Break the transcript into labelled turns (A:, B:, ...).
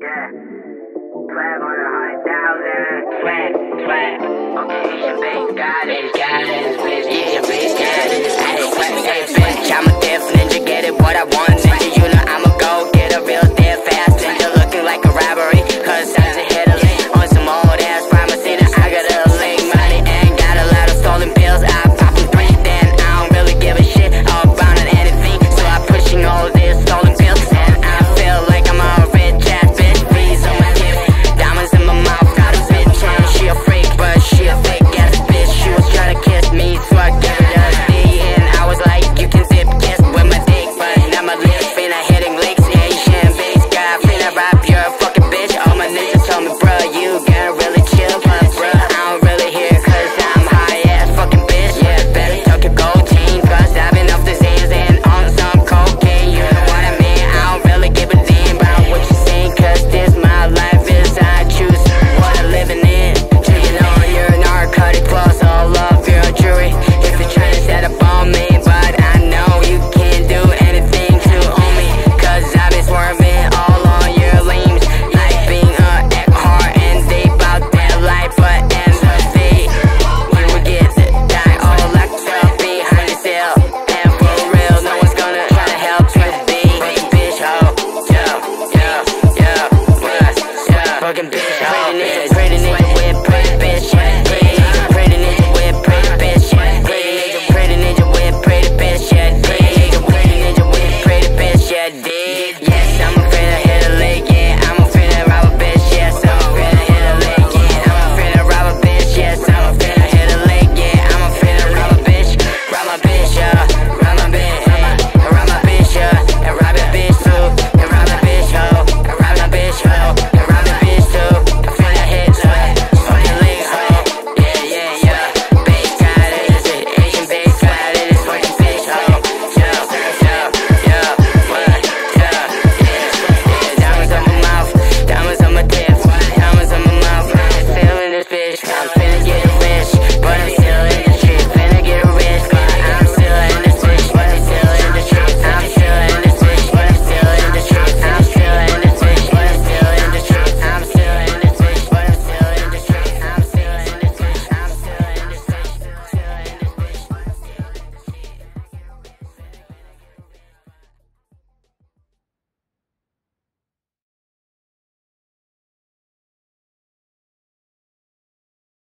A: Yeah. 12 on 100,000. Swag. Okay, it's your base goddess. Yeah, your base goddess. Hey, bitch, I'm a deaf ninja, get it what I want, ninja. You know I'm